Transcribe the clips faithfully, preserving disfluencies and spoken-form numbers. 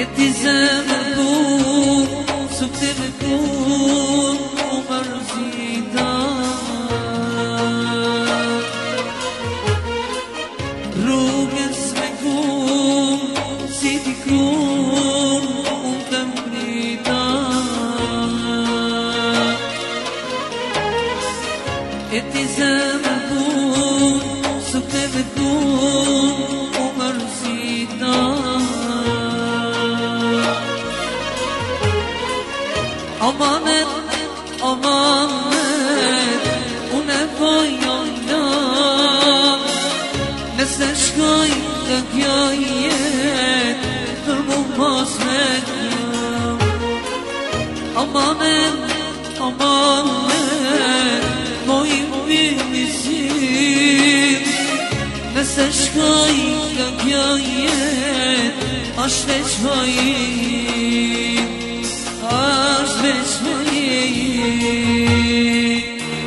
ti zemër ku, su këti me ku, u mërzita. Rrugës me ku, si ti ku, unë të mbrita. E ti zemër ku, su këti me ku, u mërzita. Amanet, amanet, unë e vojon jam, nëse shkoj të kjo jet, për mu mos me jam. Amanet, amanet, moj vimisim, nëse shkoj të kjo jet, ashtë veç vajim. Ashtë veç vajim.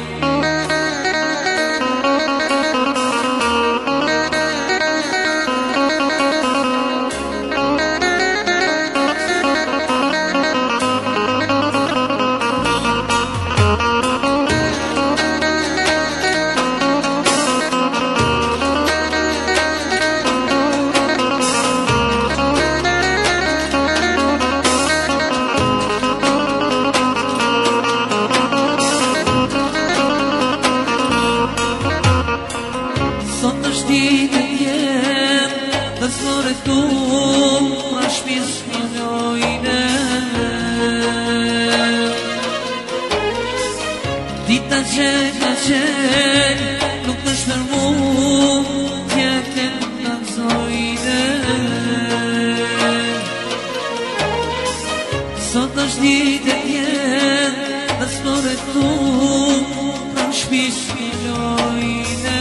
Dita që ka qenë, nuk është për mu, tjetën në zojnë. Sot është ditë e tjenë, dhe s'more tu, pra shpish filojnë.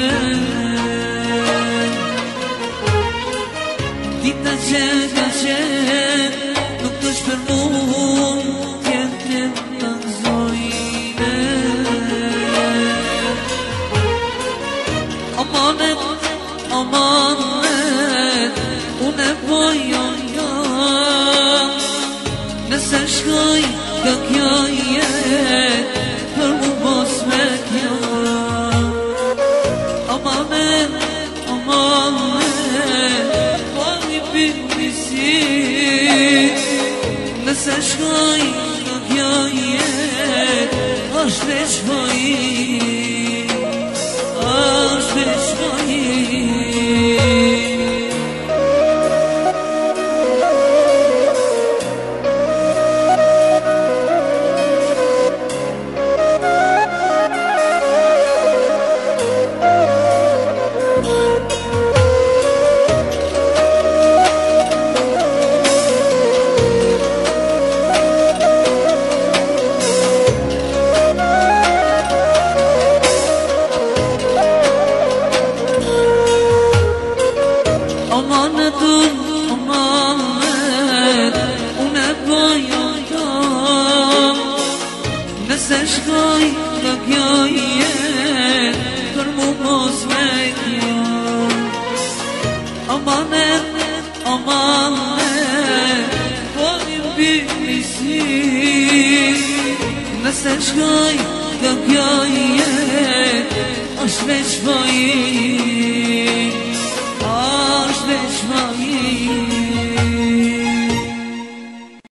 Dita që ka qenë, nuk është për mu, tjetën në zojnë. Amanet, amanet, unë e vojon jam, nëse shkoj ka kjo jet, për mu mos me kjo. Amanet, amanet, moj vimisim, nëse shkoj ka kjo jet, ashtë veç vajim. Ashtë veç vajim. Amanetun, amanet, unë e vojon jam, nëse shkoj nga kjo jet, për mu mos me kjo. Amanet, amanet, moj vimisim, nëse shkoj nga kjo jet, ashtë veç vajim. Ashtë veç vajim.